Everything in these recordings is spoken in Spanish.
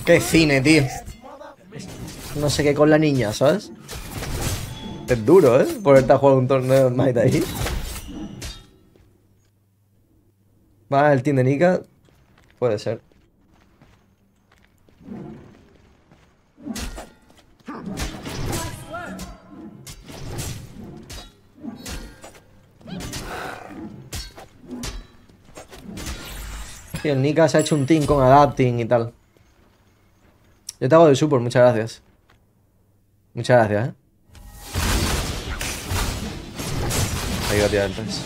Qué cine, tío. No sé qué con la niña, ¿sabes? Es duro, ¿eh? Ponerte a jugar un torneo de Might ahí. Va, el team de Nika. Puede ser. Sí, el Nika se ha hecho un team con Adapting y tal. Yo te hago de support, muchas gracias. Muchas gracias, Ahí va a tirar entonces.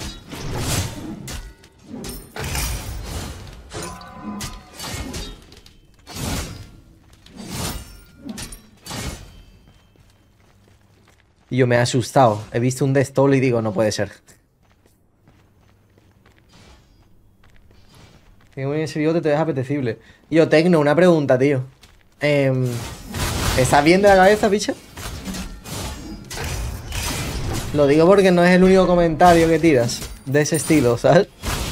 Y yo me he asustado. He visto un Death Toll y digo, no puede ser. Ese bigote te deja apetecible. Y yo, Tecno, una pregunta, tío. ¿Estás bien de la cabeza, picha? Lo digo porque no es el único comentario que tiras de ese estilo, ¿sabes?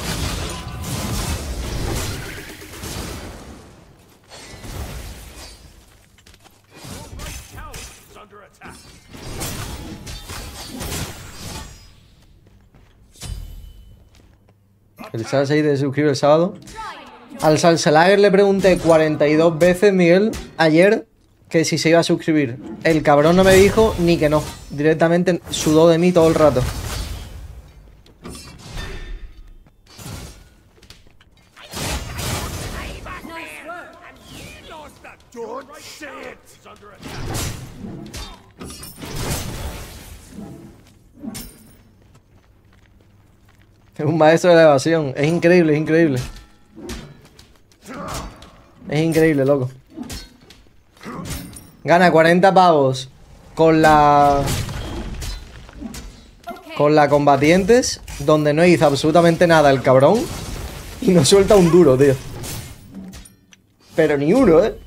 El Salsa ahí te suscribe el sábado. Al Salsalager le pregunté 42 veces, Miguel, ayer, que si se iba a suscribir. El cabrón no me dijo ni que no. Directamente sudó de mí todo el rato. Es un maestro de la evasión. Es increíble, es increíble. Es increíble, loco. Gana 40 pavos con la... Con la combatientes, donde no hizo absolutamente nada el cabrón. Y nos suelta un duro, tío. Pero ni uno, ¿eh?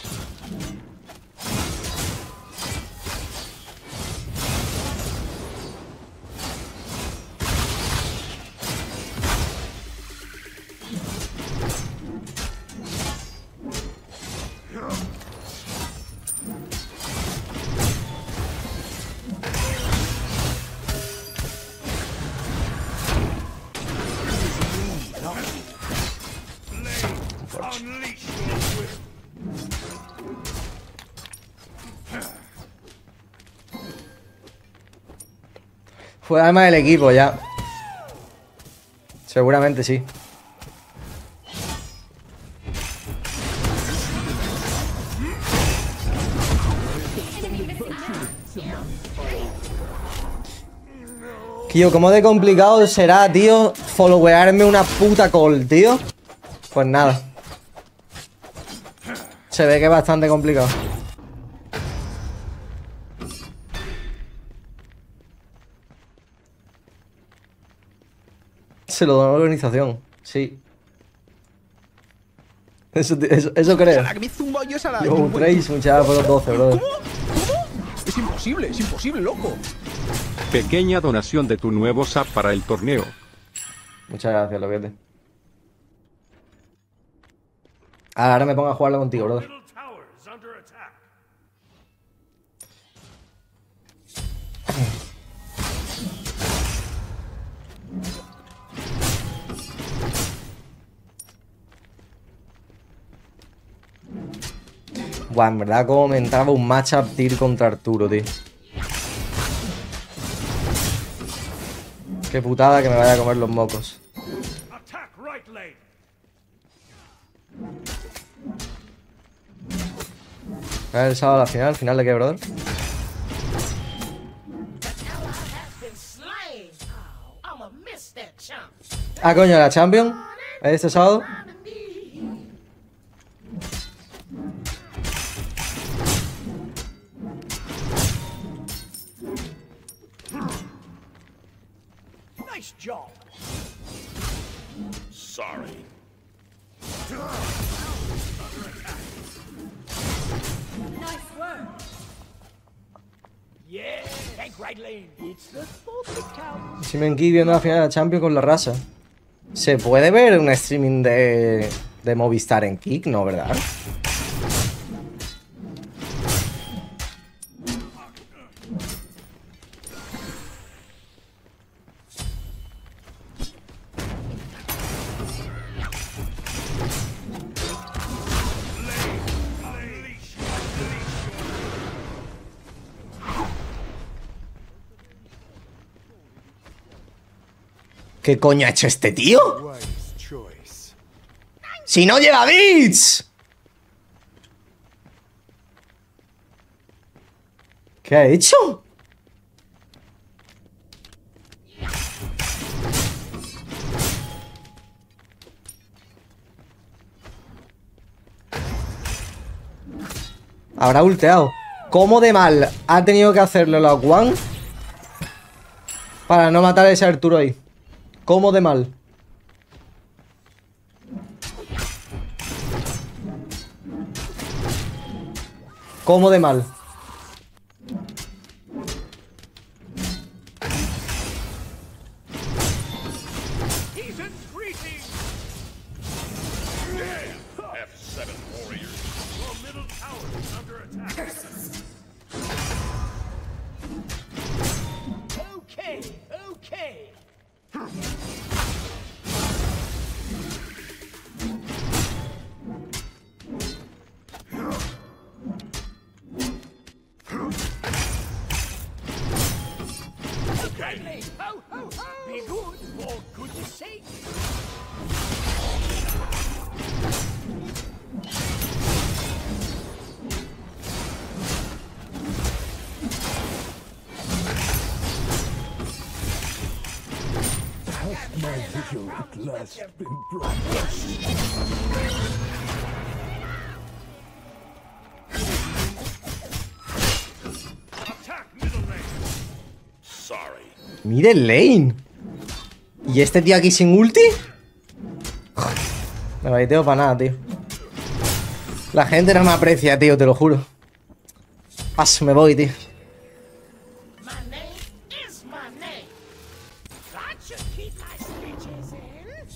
Fue arma del equipo ya. Seguramente sí. Tío, ¿cómo de complicado será, tío, followearme una puta call, tío? Pues nada. Se ve que es bastante complicado. Se lo da la organización, sí. Eso creo. Yo, un Trace, muchas gracias por los 12, brother. ¿Cómo? Es imposible, loco. Pequeña donación de tu nuevo SAP para el torneo. Muchas gracias, loquete. Ahora me pongo a jugarlo contigo, brother. Buah, en verdad como me entraba un matchup Tyr contra Arturo, tío. Qué putada que me vaya a comer los mocos. A ver el sábado a la final de qué, brother. Ah, coño, la Champions. ¿Este sábado? Nice job. Sorry. Nice work. Yeah, thank right lane. It's the thought that counts. Si me enquí viendo la final de la Champions con la raza. ¿Se puede ver un streaming de Movistar en Kick? No, ¿verdad? ¿Qué coño ha hecho este tío? ¡Si no lleva bits! ¿Qué ha hecho? Habrá ulteado. ¿Cómo de mal ha tenido que hacerlo la One para no matar a ese Arturo ahí? ¿Cómo de mal? ¿Cómo de mal? He's increasing. F7 warriors. Your middle tower is under attack. Okay, okay. Okay. Ho, ho, ho. Be good for goodness sake. Attack middle lane. Sorry. Mire el lane. ¿Y este tío aquí sin ulti? Me baiteo para nada, tío. La gente no me aprecia, tío, te lo juro. Paso, me voy, tío. My name is my name. I should keep my speeches in.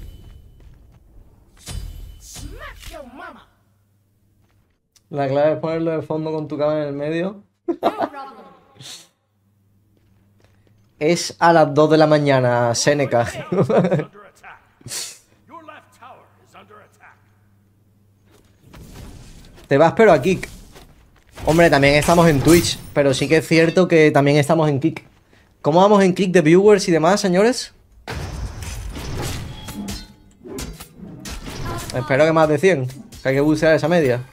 Smack your mama. La clave es ponerlo de fondo con tu cama en el medio. No problem. Es a las 2 de la mañana, Seneca. Under attack. Your left tower is under attack. Te vas pero a Kick. Hombre, también estamos en Twitch, pero sí que es cierto que también estamos en Kick. ¿Cómo vamos en Kick de viewers y demás, señores? Espero que más de 100, que hay que bucear esa media.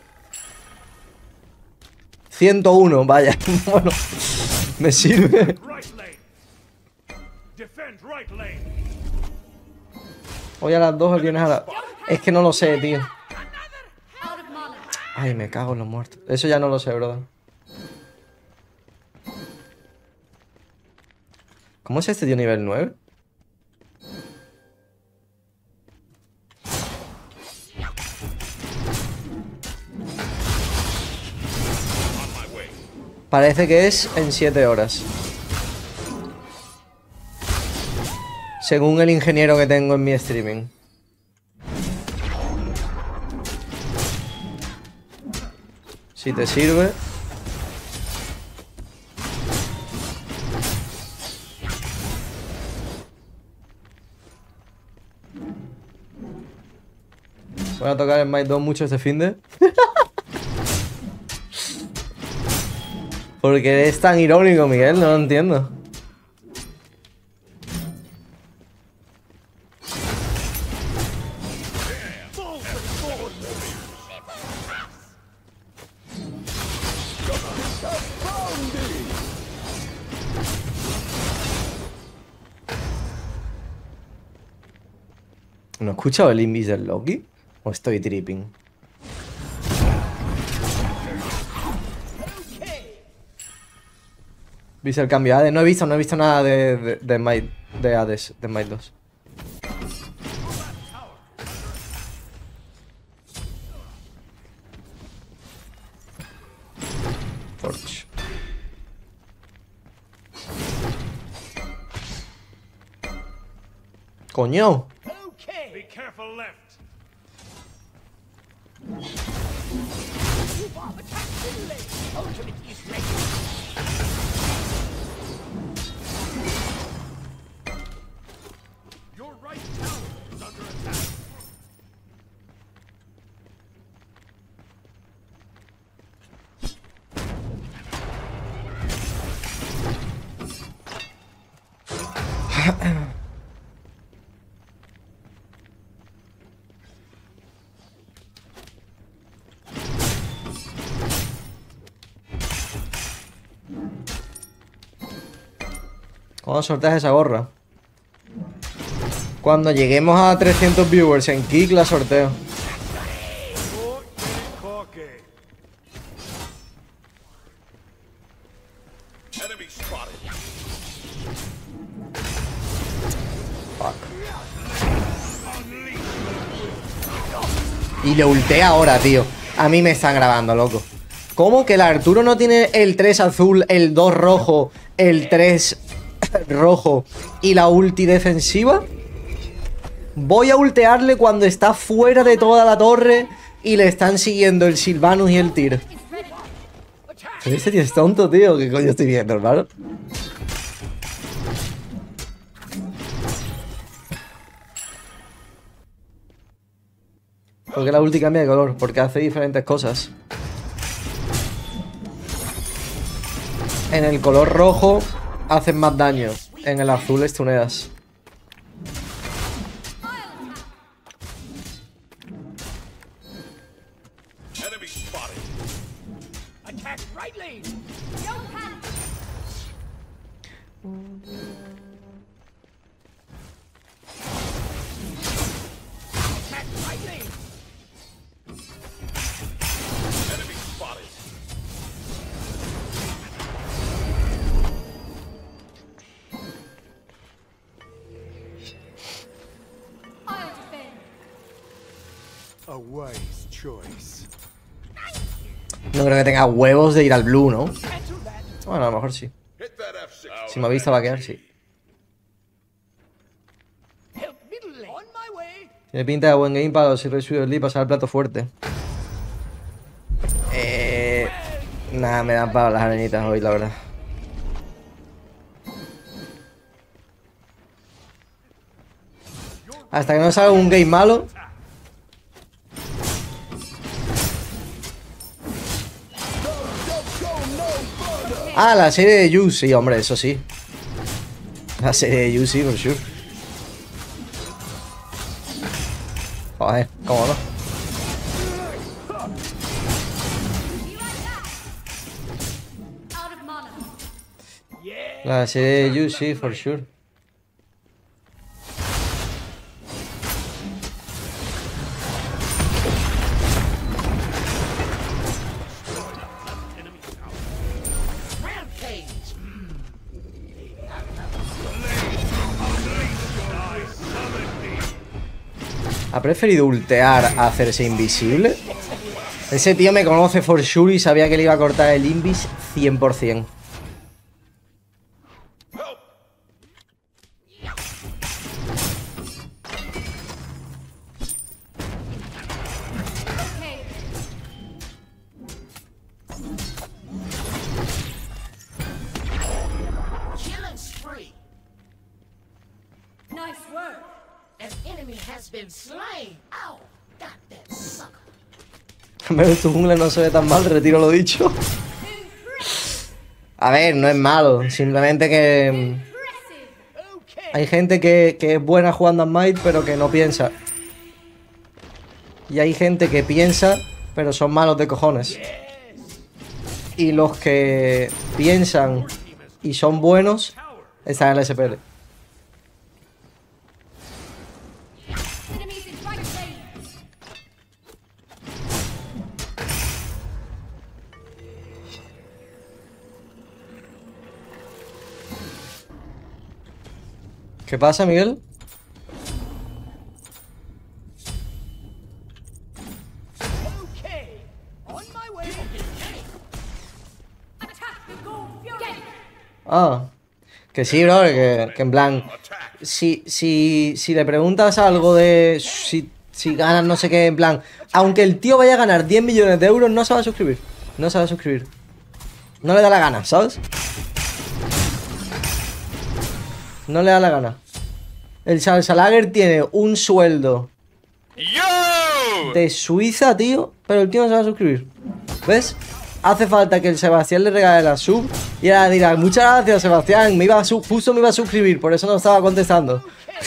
101, vaya. Bueno, me sirve. Right lane. Defend right lane. Hoy a las 2 o vienes a la... Es que no lo sé, tío. Out of mana. Ay, me cago en los muertos. Eso ya no lo sé, brother. ¿Cómo es este tío nivel 9? Parece que es en 7 horas. Según el ingeniero que tengo en mi streaming. Si te sirve. Voy a tocar en Smite 2 mucho este finde. Porque es tan irónico, Miguel, no lo entiendo. ¿No he escuchado el invis del Loki? ¿O estoy tripping? ¿Viste el cambio de Hades? No he visto nada de Smite, de Hades, de Smite 2. Torch. ¡Coño! Okay. Be careful left. Bomb attack middle lane. Ultimate is ready. Your right tower is under attack. ¿Cuándo sorteas esa gorra? Cuando lleguemos a 300 viewers en Kick la sorteo. Y le ulté ahora, tío. A mí me están grabando, loco. ¿Cómo que el Arturo no tiene el 3 azul, el 2 rojo, el 3 rojo y la ulti defensiva? Voy a ultearle cuando está fuera de toda la torre y le están siguiendo el Sylvanus y el Tyr. Pero este tío es tonto, tío. ¿Qué coño estoy viendo, hermano? Porque la ulti cambia de color, porque hace diferentes cosas. En el color rojo hacen más daño, en el azul stuneas. No creo que tenga huevos de ir al blue, ¿no? Bueno, a lo mejor sí. Si me ha visto vaquear, sí. Tiene pinta de buen game para los Irresuidos Lee pasar el plato fuerte. Nada, me dan para las arenitas hoy, la verdad. Hasta que no salga un game malo. Ah, la serie de You, sí, hombre, eso sí. La serie de You, sí, por sure. Joder, ¿cómo no? Out of mana. La serie de You, sí, for sure. ¿Ha preferido ultear a hacerse invisible? Ese tío me conoce for sure y sabía que le iba a cortar el invis 100%. Okay. Killing spree. Nice work. An enemy has been slain. Ow, got that sucker. Pero tu jungla no se ve tan mal, retiro lo dicho. A ver, no es malo, simplemente que Impressive. hay gente que es buena jugando a Might, pero que no piensa. Y hay gente que piensa, pero son malos de cojones. Y los que piensan y son buenos están en la SPL. Enemies in right lane. ¿Qué pasa, Miguel? Okay, on my way. Attack the Gold Fury. Ah, que sí, bro, que en plan, si le preguntas algo de si ganas no sé qué, en plan, aunque el tío vaya a ganar 10 millones de euros, no se va a suscribir. No se va a suscribir. No le da la gana, ¿sabes? No le da la gana. El Salsalager tiene un sueldo de Suiza, tío, pero el tío no se va a suscribir. ¿Ves? Hace falta que el Sebastián le regale la sub y ahora dirá, muchas gracias, Sebastián, justo me iba a suscribir, por eso no estaba contestando.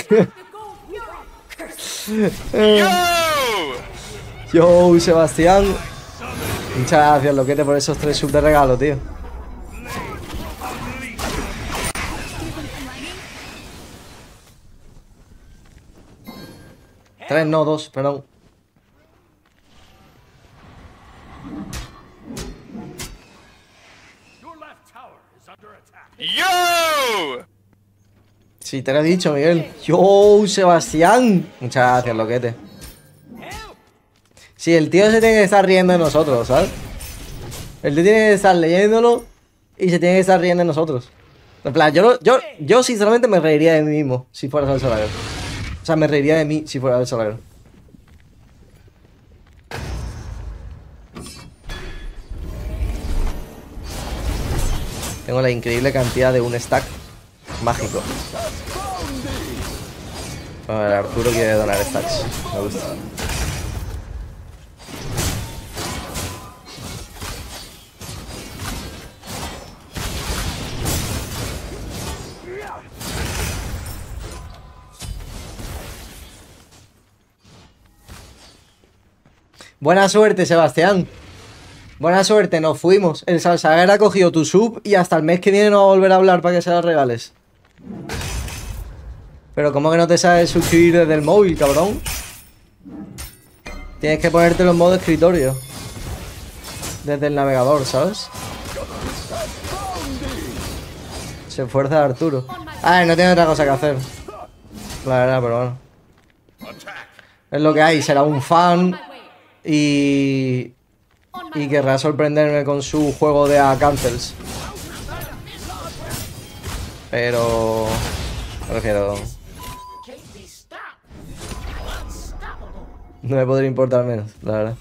Yo, Sebastián, muchas gracias, loquete, por esos 3 subs de regalo, tío. 3, no, 2, perdón. Your left tower is under attack. ¡Yo! Sí, te lo he dicho, Miguel. ¡Yo, Sebastián! Muchas gracias, loquete. Sí, el tío se tiene que estar riendo de nosotros, ¿sabes? El tío tiene que estar leyéndolo y se tiene que estar riendo de nosotros. En plan, yo sinceramente me reiría de mí mismo si fuera el Salsalager. O sea, me reiría de mí si fuera el Salsalager. Tengo la increíble cantidad de un stack mágico. A ver, Arturo quiere donar stacks. Me gusta. Buena suerte, Sebastián. Buena suerte, nos fuimos. El Salsager ha cogido tu sub y hasta el mes que viene no va a volver a hablar para que se la regales. Pero ¿cómo que no te sabes suscribir desde el móvil, cabrón? Tienes que ponértelo en modo escritorio. Desde el navegador, ¿sabes? Se esfuerza Arturo. Ay, no tiene otra cosa que hacer. La verdad, pero bueno. Es lo que hay, será un fan y querrá sorprenderme con su juego de cancels. Pero prefiero... Can't be stopped. Unstoppable. No me podría importar menos, la verdad.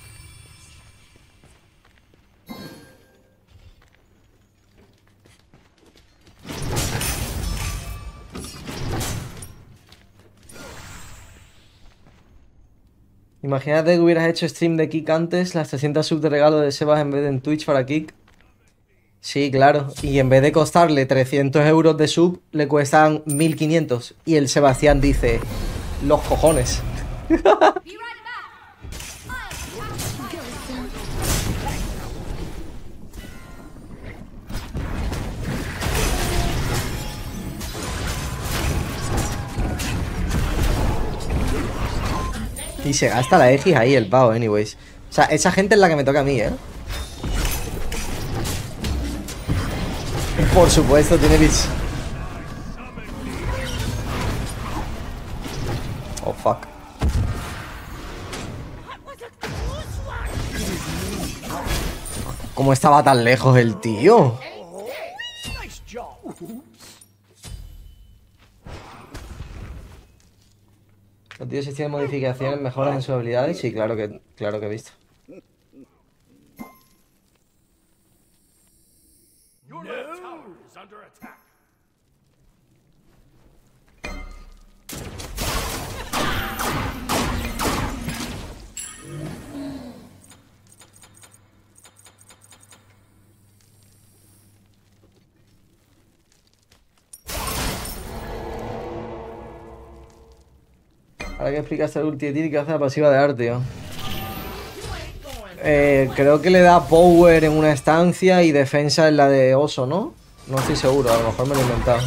Imagínate que hubieras hecho stream de Kick antes, las 300 subs de regalo de Sebas en vez de en Twitch para Kick. Sí, claro. Y en vez de costarle 300 euros de sub, le cuestan 1500. Y el Sebastián dice, los cojones. Be right back. Y se gasta la Aegis ahí, el pavo, anyways. O sea, esa gente es la que me toca a mí, ¿eh? Por supuesto, tiene bits. Oh, fuck. ¿Cómo estaba tan lejos el tío? Nice job. Los tíos si tienen modificaciones, mejoras en sus habilidades. Sí, claro que he visto. Your left tower is under attack. Ahora que explicaste el ulti de Tiri, ¿qué hace la pasiva de Artio? Creo que le da power en una estancia y defensa en la de oso, ¿no? No estoy seguro, a lo mejor me lo he inventado.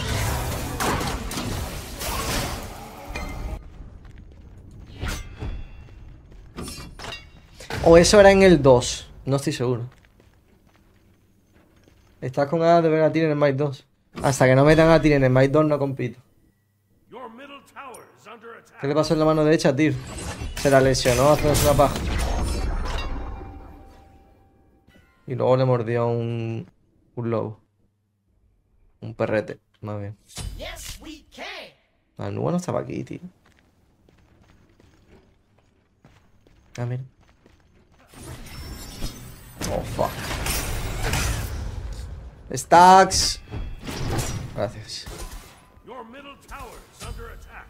O eso era en el 2, no estoy seguro. Estás con ganas de ver a Tiri en el Might 2. Hasta que no metan a Tiri en el Might 2 no compito. Your middle tower is under attack. ¿Qué le pasó en la mano derecha a Tyr? Se la lesionó haciéndose una paja. Y luego le mordió un lobo. Un perrete, más bien. Yes, we can. La nube no estaba aquí, tío. Ah, mira. Oh, fuck. Stacks. Gracias. Your middle tower is under attack.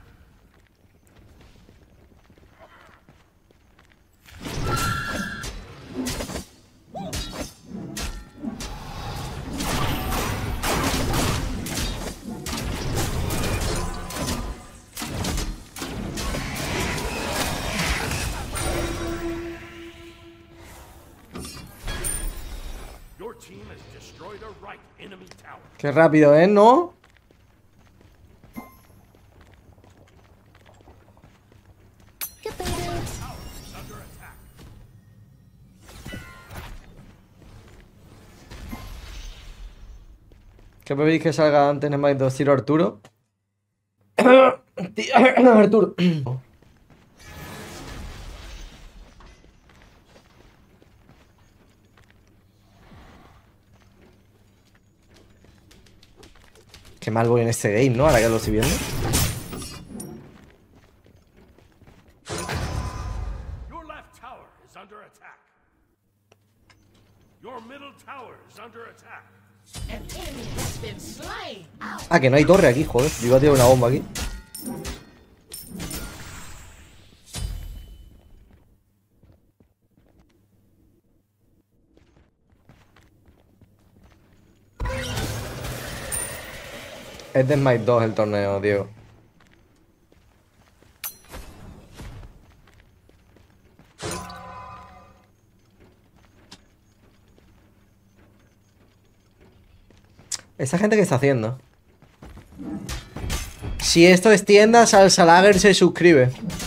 Your team has destroyed a right enemy tower. Qué rápido, ¿eh? ¿No? ¿Qué preferís que salga antes en Smite 2? ¿Tiro Arturo? Arturo. Qué mal voy en este game, ¿no? Ahora que lo estoy viendo. Your left tower is under attack. Your middle tower is under attack. An enemy has been slain. Ah, que no hay torre aquí, joder. Yo iba a tirar una bomba aquí. Es de Smite 2 el torneo, Diego. ¿Esa gente qué está haciendo? Si esto es tienda, Salsa Lager se suscribe.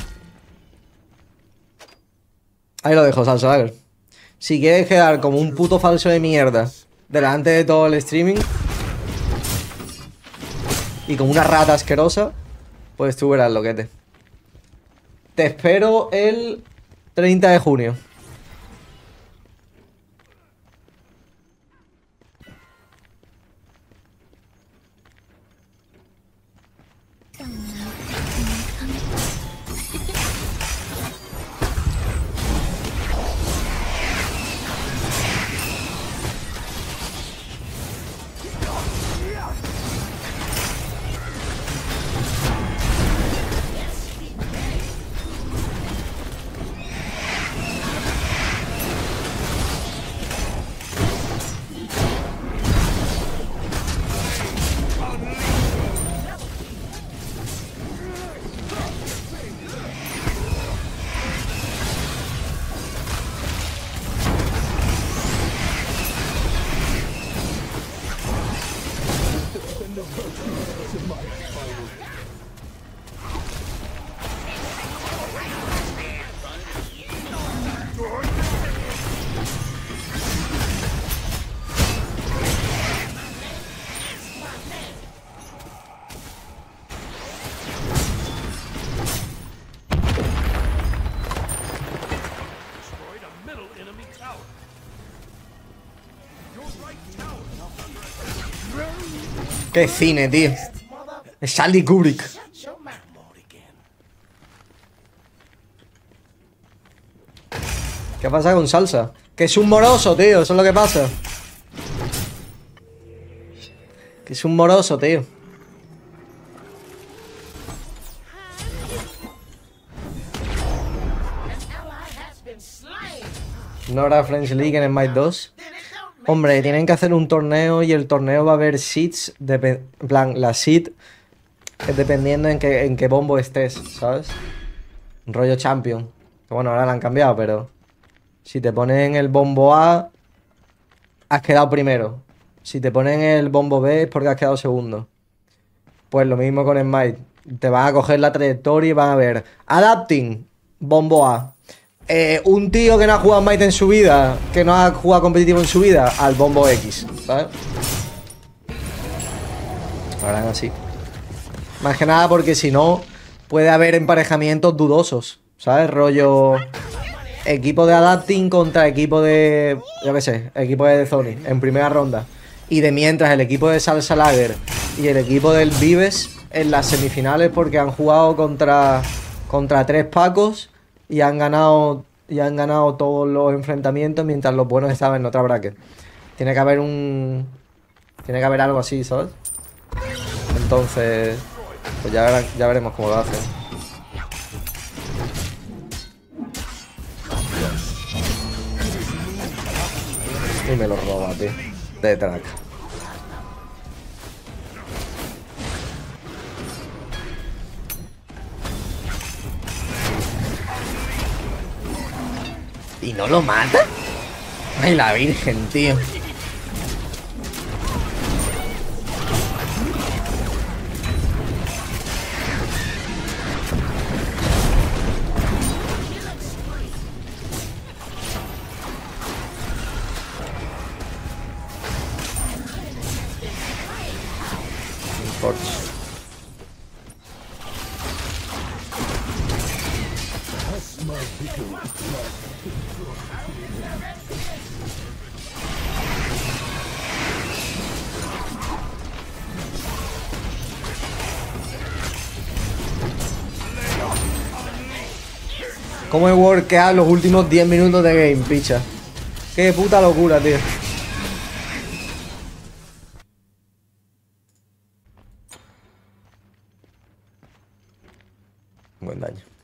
Ahí lo dejo, Salsa Lager. Si quieres quedar como un puto falso de mierda delante de todo el streaming y como una rata asquerosa, pues tú verás, loquete. Te espero el 30 de junio. Destroyed a middle enemy tower. Your right tower is under attack. Qué cine, tío. Es Stanley Kubrick. Shut your mouth. ¿Qué pasa con Salsa? Que es un moroso, tío. Eso es lo que pasa. Que es un moroso, tío. No habrá French League en Smite 2. Hombre, tienen que hacer un torneo y el torneo va a haber seeds. En plan, la seed es dependiendo en qué bombo estés, ¿sabes? Un rollo champion. Que bueno, ahora la han cambiado, pero si te ponen el bombo A, has quedado primero. Si te ponen el bombo B es porque has quedado segundo. Pues lo mismo con Smite. Te van a coger la trayectoria y van a ver Adapting, bombo A. Un tío que no ha jugado Smite en su vida, que no ha jugado competitivo en su vida, al bombo X, ¿sabes? Lo harán así. Más que nada porque si no, puede haber emparejamientos dudosos, ¿sabes? Rollo equipo de Adapting contra equipo de, yo qué sé, equipo de Sony en primera ronda. Y de mientras el equipo de Salsa Lager y el equipo del Vives en las semifinales porque han jugado contra 3 Pacos y han ganado todos los enfrentamientos mientras los buenos estaban en otra bracket. Tiene que haber algo así, ¿sabes? Entonces, pues ya veremos cómo lo hacen. Y me lo roba, tío. De track. ¿Y no lo mata? Ay, la virgen, tío. ¿Cómo he workeado los últimos 10 minutos de game, picha? Qué puta locura, tío. Buen daño.